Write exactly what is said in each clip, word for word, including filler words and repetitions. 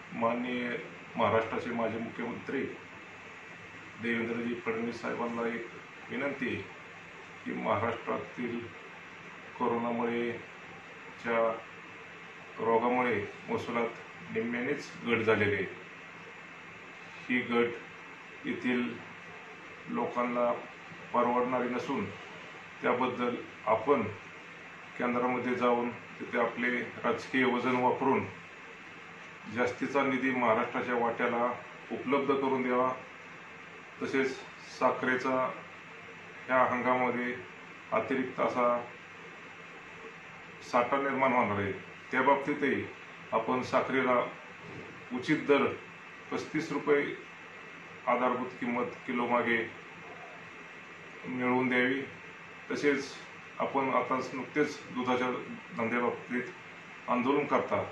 माननीय महाराष्ट्राचे माजी मुख्यमंत्री देवेंद्रजी फडणवीस साहेबांना एक विनंती आहे की महाराष्ट्रातील कोरोनामुळे च्या रोगामुळे महसुलात निम्म्यानेच घट झालेली आहे। ही घट येथील लोकांना परवडणारी नसून त्याबद्दल आपण केंद्रामध्ये जाऊन तिथे आपले राजकीय वजन वापरून जास्तीचा निधी महाराष्ट्राच्या वाट्याला उपलब्ध करून द्यावा। तसेच साखरेचा ह्या हंगामामध्ये अतिरिक्त असा साठा निर्माण होणार आहे, त्या बाबतीतही आपण साखरेला उचित दर पस्तीस रुपये आधारभूत किंमत किलो मागे मिळवून द्यावी। तसेच आपण आता नुकतेच दुधाच्या धंद्याबाबतीत आंदोलन करता,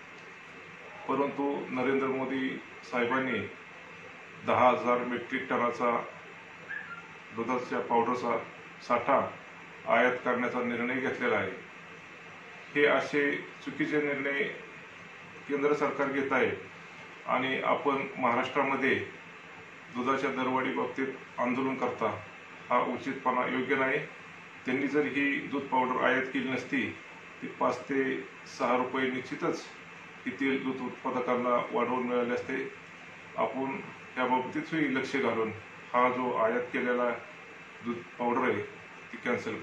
परंतु नरेंद्र मोदी साहेबांनी दहा हजार मेट्रिक टनाचा दुधाच्या पावडरचा साठा आयात करण्याचा निर्णय घेतलेला आहे। हे असे चुकीचे निर्णय केंद्र सरकार घेत आहे आणि आपण महाराष्ट्रामध्ये दुधाच्या दरवाढी बाबतीत आंदोलन करता हा उचितपणा योग्य नाही। त्यांनी जर ही दूध पावडर आयात केली नसती ती पाच ते सहा रुपये निश्चितच येथील दूध उत्पादकांना वाढवून मिळाले असते। आपण या बाबतीतही लक्ष घालून हा जो आयात केलेला दूध पावडर आहे ती कॅन्सल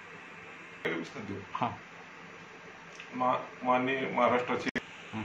करावी। हां मा माननीय महाराष्ट्राचे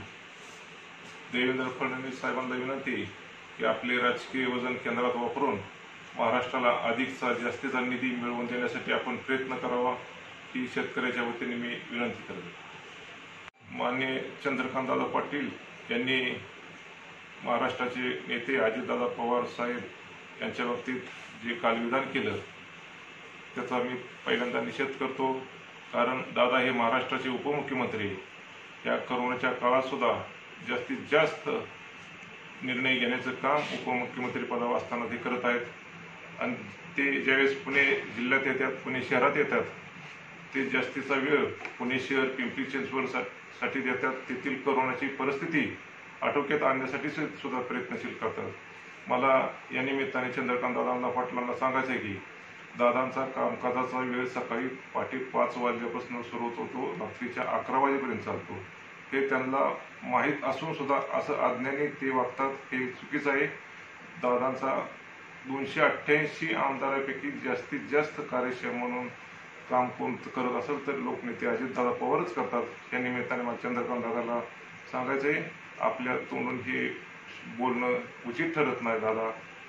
देवेंद्र फडणवीस साहेबांना विनंती की आपले राजकीय वजन केंद्रात वापरून महाराष्ट्राला अधिकचा जास्तीचा निधी मिळवून देण्यासाठी आपण प्रयत्न करावा ही शेतकऱ्याच्या वतीने मी विनंती करतो। माननीय चंद्रकांतदादा पाटील यांनी महाराष्ट्राचे नेते अजितदादा पवार साहेब यांच्या बाबतीत जे काल विधान केलं त्याचा मी पहिल्यांदा निषेध करतो, कारण दादा हे महाराष्ट्राचे उपमुख्यमंत्री या कोरोनाच्या काळात सुद्धा जास्तीत जास्त निर्णय घेण्याचं काम उपमुख्यमंत्री पदावर असताना ते करत आहेत। आणि ते ज्यावेळेस पुणे जिल्ह्यात येतात, पुणे शहरात येतात, ते जास्तीचा वेळ पुणे शहर पिंपरी चिंचवडसाठी देतात, तेथील कोरोनाची परिस्थिती आटोक्यात आणण्यासाठी सुद्धा प्रयत्नशील करतात। मला या निमित्ताने चंद्रकांत दादांना पाटलांना सांगायचं आहे की दादांचा कामकाजाचा वेळ सकाळी पहाटे पाच वाजल्यापासून सुरू होतो, तो रात्रीच्या अकरा वाजेपर्यंत चालतो। हे त्यांना माहीत असून सुद्धा असं अज्ञानी ते वागतात, हे चुकीचं आहे। दादांचा दोनशे अठ्ठ्याऐंशी आमदारांपैकी जास्तीत जास्त कार्यक्षम म्हणून काम कोण करत असेल तर लोकनेते अजितदादा पवारच करतात। या निमित्ताने मला चंद्रकांत दादाला सांगायचं आहे, आपल्या तोंडून हे बोलणं उचित ठरत नाही दादा।